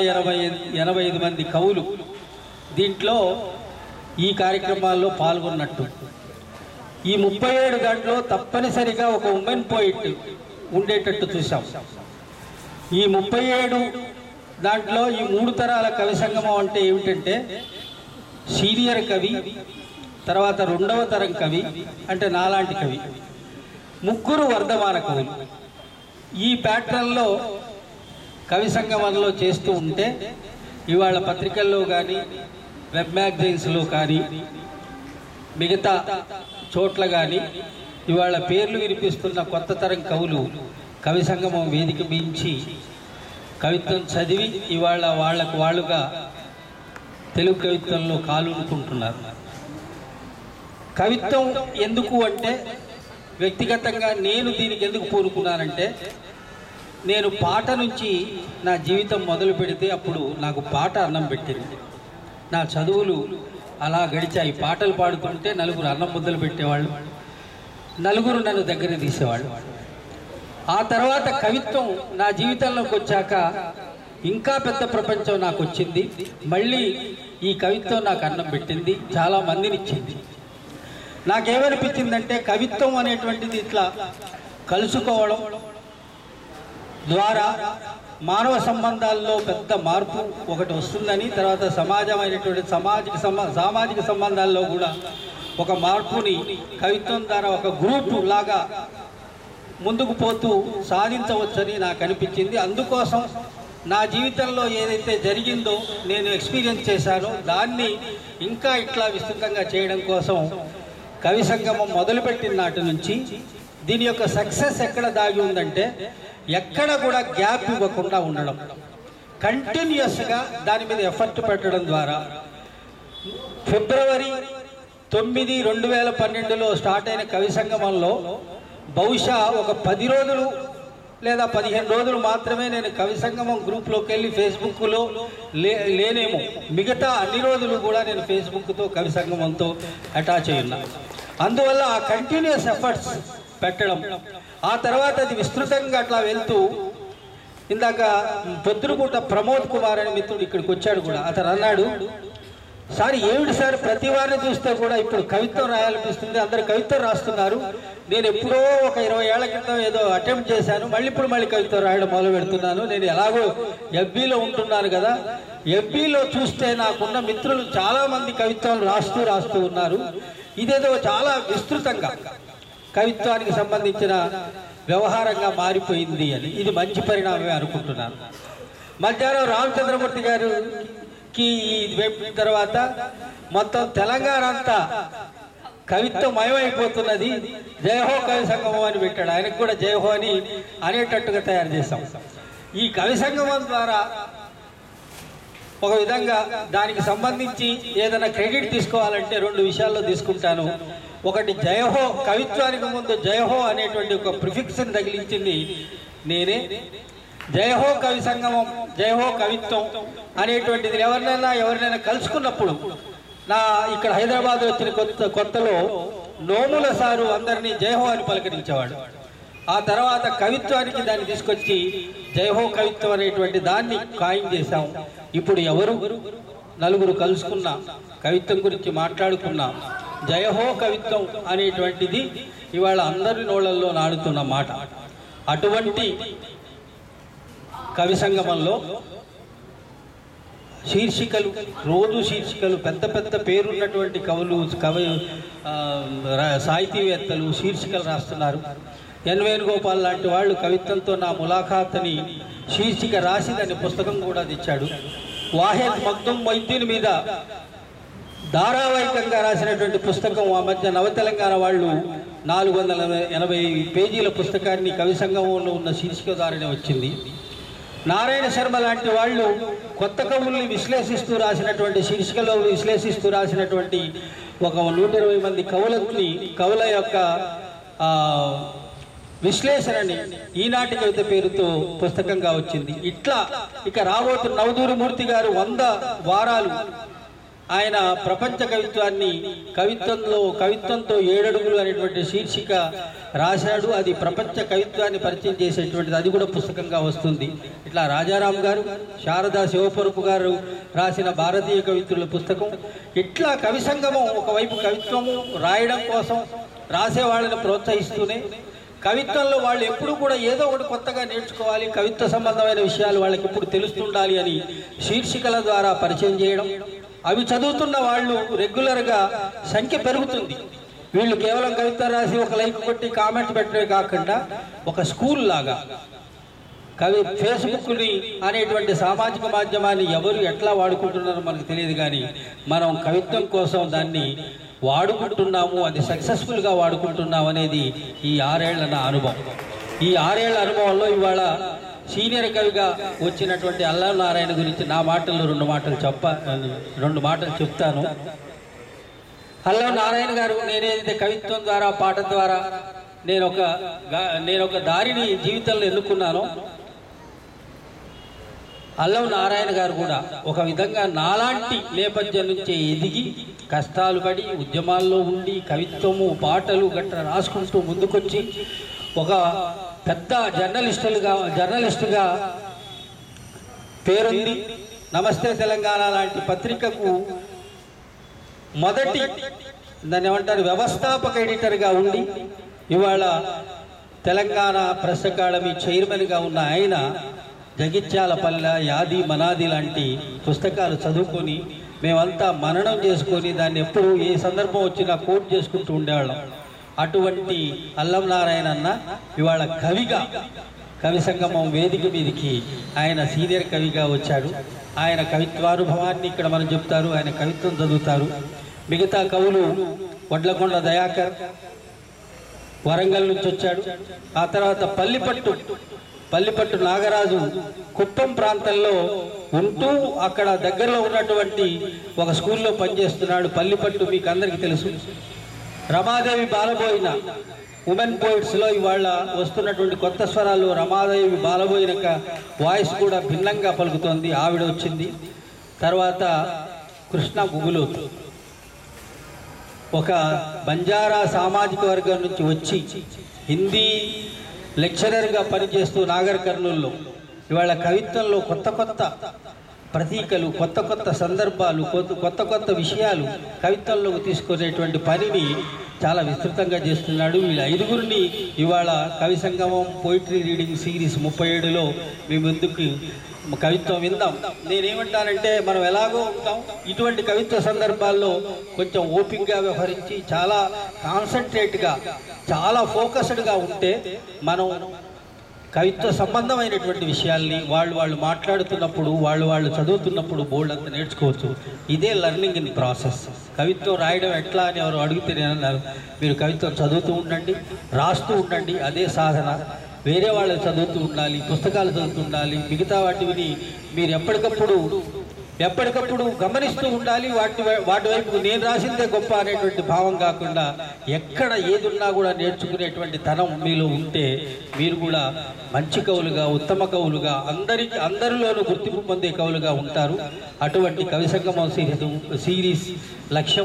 85 మంది కవులు దీంట్లో ఈ కార్యక్రమాల్లో పాల్గొన్నట్టు. ఈ 37 దాంట్లో తప్పనిసరిగా ఒక ఉమెన్ పోయిట్ ఉండేటట్టు చూసాం. ఈ 37 దాంట్లో ఈ 3 తరాల కవి సంగమం అంటే ఏమిటంటే సీనియర్ కవి, తర్వాత 2వ తరం కవి అంటే నాలాంటి కవి, 3 వర్ధమాన కవులు. ఈ ప్యాటర్న్లో కవి సంగమంలో చేస్తూ ఉంటే ఇవాళ పత్రికల్లో కానీ వెబ్ మ్యాగజైన్స్లో కానీ మిగతా చోట్ల కానీ ఇవాళ పేర్లు వినిపిస్తున్న కొత్త తరం కవులు కవి సంగమం వేదిక మించి కవిత్వం చదివి ఇవాళ వాళ్ళుగా తెలుగు కవిత్వంలో కాలునుకుంటున్నారు. కవిత్వం ఎందుకు అంటే వ్యక్తిగతంగా నేను దీనికి ఎందుకు పూనుకున్నానంటే, నేను పాట నుంచి నా జీవితం మొదలు పెడితే అప్పుడు నాకు పాట అన్నం పెట్టింది. నా చదువులు అలా గడిచాయి. పాటలు పాడుతుంటే 4 అన్నం ముద్దలు పెట్టేవాళ్ళు, 4 నన్ను దగ్గర తీసేవాళ్ళు. ఆ తర్వాత కవిత్వం నా జీవితంలోకి వచ్చాక ఇంకా పెద్ద ప్రపంచం నాకు వచ్చింది. మళ్ళీ ఈ కవిత్వం నాకు అన్నం పెట్టింది, చాలా మందిని ఇచ్చింది. నాకేమనిపించిందంటే కవిత్వం అనేటువంటిది ఇట్లా కలుసుకోవడం ద్వారా మానవ సంబంధాల్లో పెద్ద మార్పు ఒకటి వస్తుందని, తర్వాత సమాజమైనటువంటి సామాజిక సంబంధాల్లో కూడా ఒక మార్పుని కవిత్వం ద్వారా ఒక గ్రూపు లాగా ముందుకు పోతూ సాధించవచ్చని నాకు అనిపించింది. అందుకోసం నా జీవితంలో ఏదైతే జరిగిందో, నేను ఎక్స్పీరియన్స్ చేశానో దాన్ని ఇంకా ఇట్లా విస్తృతంగా చేయడం కోసం కవి సంగమం మొదలుపెట్టిన నాటి నుంచి దీని యొక్క సక్సెస్ ఎక్కడ దాగి ఉందంటే, ఎక్కడ కూడా గ్యాప్ ఇవ్వకుండా ఉండడం, కంటిన్యూస్గా దాని మీద ఎఫర్ట్ పెట్టడం ద్వారా ఫిబ్రవరి 9, 2012లో స్టార్ట్ అయిన కవి సంగమంలో బహుశా ఒక 10 రోజులు లేదా 15 రోజులు మాత్రమే నేను కవి సంగమం గ్రూప్లోకి వెళ్ళి ఫేస్బుక్లో లేనేమో. మిగతా అన్ని రోజులు కూడా నేను ఫేస్బుక్తో కవి సంగమంతో అటాచ్ అయి ఉన్నా. అందువల్ల ఆ కంటిన్యూస్ ఎఫర్ట్స్ పెట్టడం, ఆ తర్వాత అది విస్తృతంగా అట్లా వెళ్తూ, ఇందాక పొద్దురుపూట ప్రమోద్ కుమార్ అనే మిత్రుడు ఇక్కడికి వచ్చాడు కూడా. అతను అన్నాడు, సార్ ఏమిటి సార్ ప్రతి వారిని చూస్తే కూడా ఇప్పుడు కవిత్వం రాయాలనిపిస్తుంది, అందరు కవిత్వం రాస్తున్నారు, నేను ఎప్పుడో ఒక 20 ఏళ్ల క్రితం ఏదో అటెంప్ట్ చేశాను, మళ్ళీ కవిత్వం రాయడం మొదలు పెడుతున్నాను, నేను ఎలాగో ఎఫ్బీలో ఉంటున్నాను కదా, ఎఫ్బీలో చూస్తే నాకున్న మిత్రులు చాలామంది కవిత్వాలు రాస్తూ ఉన్నారు, ఇదేదో చాలా విస్తృతంగా కవిత్వానికి సంబంధించిన వ్యవహారంగా మారిపోయింది అని. ఇది మంచి పరిణామమే అనుకుంటున్నాను. మధ్యాహ్నం రామచంద్రమూర్తి గారికి ఈ తర్వాత మొత్తం తెలంగాణ అంతా కవిత్వం మయమైపోతున్నది, జయహో కవి సంగమం అని పెట్టాడు. ఆయనకు కూడా జయహో అని అనేటట్టుగా తయారు చేశాం. ఈ కవి సంగమం ద్వారా ఒక విధంగా దానికి సంబంధించి ఏదైనా క్రెడిట్ తీసుకోవాలంటే 2 విషయాల్లో తీసుకుంటాను. ఒకటి, జయహో, కవిత్వానికి ముందు జయహో అనేటువంటి ఒక ప్రిఫిక్స్ని తగిలించింది నేనే. జయహో కవి సంగమం, జయహో కవిత్వం అనేటువంటిది ఎవరినైనా కలుసుకున్నప్పుడు, నా ఇక్కడ హైదరాబాద్ వచ్చిన కొత్తలో నోముల సారు అందరినీ జయహో అని పలకరించేవాడు. ఆ తర్వాత కవిత్వానికి దాన్ని తీసుకొచ్చి జయహో కవిత్వం అనేటువంటి దాన్ని కాయిన్ చేశాం. ఇప్పుడు ఎవరు 4 కలుసుకున్నా, కవిత్వం గురించి మాట్లాడుకున్నా, జయహో కవిత్వం అనేటువంటిది ఇవాళ అందరి నోళ్లలో నాడుతున్న మాట. అటువంటి కవి సంగమంలో శీర్షికలు, రోజు శీర్షికలు, పెద్ద పేరున్నటువంటి సాహితీవేత్తలు శీర్షికలు రాస్తున్నారు. ఎన్ వేణుగోపాల్ లాంటి వాళ్ళు కవిత్వంతో నా ములాఖాత్ అని శీర్షిక రాసి దాని పుస్తకం కూడా తెచ్చాడు. వాహెద్ మగ్దుమ్ మొయిద్దీన్ మీద ధారావాహికంగా రాసినటువంటి పుస్తకం ఆ మధ్య నవతెలంగాణ వాళ్ళు 480 పేజీల పుస్తకాన్ని కవి సంగమంలో ఉన్న శీర్షిక ద్వారానే వచ్చింది. నారాయణ శర్మ లాంటి వాళ్ళు కొత్త కవుల్ని విశ్లేషిస్తూ రాసినటువంటి శీర్షికలో విశ్లేషిస్తూ రాసినటువంటి ఒక 120 మంది కవుల యొక్క విశ్లేషణని ఈనాటి కవిత పేరుతో పుస్తకంగా వచ్చింది. ఇట్లా ఇక రాబోతున్న నవదూరి మూర్తి గారు 100 వారాలు ఆయన ప్రపంచ కవిత్వాన్ని కవిత్వంతో 7 అడుగులు అనేటువంటి శీర్షిక రాశాడు. అది ప్రపంచ కవిత్వాన్ని పరిచయం చేసేటువంటిది, అది కూడా పుస్తకంగా వస్తుంది. ఇట్లా రాజారాం గారు, శారదా శివపరుపు గారు రాసిన భారతీయ కవిత్రుల పుస్తకం. ఇట్లా కవి సంగమం ఒకవైపు కవిత్వము రాయడం కోసం రాసే వాళ్ళని ప్రోత్సహిస్తూనే, కవిత్వంలో వాళ్ళు ఎప్పుడు కూడా ఏదో ఒకటి కొత్తగా నేర్చుకోవాలి, కవిత్వ సంబంధమైన విషయాలు వాళ్ళకి ఇప్పుడు తెలుస్తుండాలి అని శీర్షికల ద్వారా పరిచయం చేయడం. అవి చదువుతున్న వాళ్ళు రెగ్యులర్గా సంఖ్య పెరుగుతుంది. వీళ్ళు కేవలం కవిత రాసి ఒక లైక్ కొట్టి కామెంట్ పెట్టడమే కాకుండా ఒక స్కూల్ లాగా ఫేస్బుక్ని అనేటువంటి సామాజిక మాధ్యమాన్ని ఎవరు ఎట్లా వాడుకుంటున్నారో మనకు తెలియదు, కానీ మనం కవిత్వం కోసం దాన్ని వాడుకుంటున్నాము, అది సక్సెస్ఫుల్గా వాడుకుంటున్నాం అనేది ఈ 6 ఏళ్ల నా అనుభవం. ఈ 6 ఏళ్ల అనుభవంలో ఇవాళ సీనియర్ కవిగా వచ్చినటువంటి అల్లం నారాయణ గురించి నా మాటల్లో 2 మాటలు చెప్తాను. అల్లం నారాయణ గారు, నేనేదైతే కవిత్వం ద్వారా పాట ద్వారా నేను ఒక దారిని జీవితంలో ఎన్నుకున్నానో, అల్లం నారాయణ గారు కూడా ఒక విధంగా నాలాంటి నేపథ్యం నుంచే ఎదిగి కష్టాలు పడి ఉద్యమాల్లో ఉండి కవిత్వము పాటలు గట్రా రాసుకుంటూ ముందుకొచ్చి ఒక పెద్ద జర్నలిస్టుగా పేరుంది. నమస్తే తెలంగాణ లాంటి పత్రికకు మొదటి దాన్ని ఏమంటారు వ్యవస్థాపక ఎడిటర్గా ఉండి ఇవాళ తెలంగాణ ప్రెస్ అకాడమీ చైర్మన్గా ఉన్న ఆయన జగిత్యాల పల్లె, యాది మనాది లాంటి పుస్తకాలు చదువుకొని మేమంతా మననం చేసుకొని దాన్ని ఎప్పుడు ఏ సందర్భం వచ్చినా కోట్ చేసుకుంటూ ఉండేవాళ్ళం. అటువంటి అల్లం నారాయణ అన్న ఇవాళ కవి సంగమం వేదిక మీదకి ఆయన సీనియర్ కవిగా వచ్చాడు. ఆయన కవిత్వానుభవాన్ని ఇక్కడ మనం చెప్తారు, ఆయన కవిత్వం చదువుతారు. మిగతా కవులు వడ్లకొండ దయాకర్ వరంగల్ నుంచి వచ్చాడు. ఆ తర్వాత పల్లిపట్టు నాగరాజు కుప్పం ప్రాంతంలో ఉంటూ అక్కడ దగ్గరలో ఉన్నటువంటి ఒక స్కూల్లో పనిచేస్తున్నాడు. పల్లిపట్టు మీకు అందరికీ తెలుసు. రమాదేవి బాలబోయిన ఉమెన్ పోయిట్స్లో ఇవాళ వస్తున్నటువంటి కొత్త స్వరాలు, రమాదేవి బాలబోయిన వాయిస్ కూడా భిన్నంగా పలుకుతోంది, ఆవిడ వచ్చింది. తర్వాత కృష్ణ గుగులోతు ఒక బంజారా సామాజిక వర్గం నుంచి వచ్చి హిందీ లెక్చరర్గా పనిచేస్తూ నాగర్ కర్నూల్లో ఇవాళ కవిత్వంలో కొత్త ప్రతీకలు, కొత్త సందర్భాలు, కొత్త విషయాలు కవిత్వంలోకి తీసుకునేటువంటి పనిని చాలా విస్తృతంగా చేస్తున్నాడు. వీళ్ళ 5గురిని ఇవాళ Kavi Sangamam poetry reading series 37లో మీ ముందుకు కవిత్వం విందాం. నేనేమంటానంటే, మనం ఎలాగో ఉంటాం, ఇటువంటి కవిత్వ సందర్భాల్లో కొంచెం ఓపికగా వ్యవహరించి చాలా కాన్సన్ట్రేట్గా చాలా ఫోకస్డ్గా ఉంటే మనం కవిత్వ సంబంధమైనటువంటి విషయాల్ని వాళ్ళు మాట్లాడుతున్నప్పుడు వాళ్ళు చదువుతున్నప్పుడు బోల్డ్ అంతా నేర్చుకోవచ్చు. ఇదే లెర్నింగ్ ఇన్ ప్రాసెస్. కవిత్వం రాయడం ఎట్లా అని ఎవరు అడిగితే నేను అన్నారు, మీరు కవిత్వం చదువుతూ ఉండండి, రాస్తూ ఉండండి, అదే సాధన. వేరే వాళ్ళు చదువుతూ ఉండాలి, పుస్తకాలు చదువుతూ ఉండాలి, మిగతా వాటిని మీరు ఎప్పటికప్పుడు గమనిస్తూ ఉండాలి. వాటి వైపు నేను రాసిందే గొప్ప అనేటువంటి భావం కాకుండా ఎక్కడ ఏదున్నా కూడా నేర్చుకునేటువంటి తనం మీలో ఉంటే మీరు కూడా మంచి కవులుగా, ఉత్తమ కవులుగా, అందరిలోనూ గుర్తింపు పొందే కవులుగా ఉంటారు. అటువంటి కవి సంగమం సిరీస్ లక్ష్యం.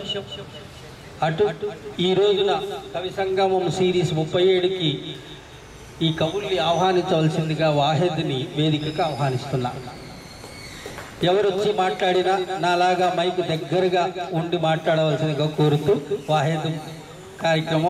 ఈ రోజున కవి సంగమం సిరీస్ 37కి ఈ కవుల్ని ఆహ్వానించవలసిందిగా వాహెద్ని వేదికకు ఆహ్వానిస్తున్నా. ఎవరు వచ్చి మాట్లాడినా నాలాగా మైకు దగ్గరగా ఉండి మాట్లాడవలసిందిగా కోరుతూ వాహెద్ కార్యక్రమం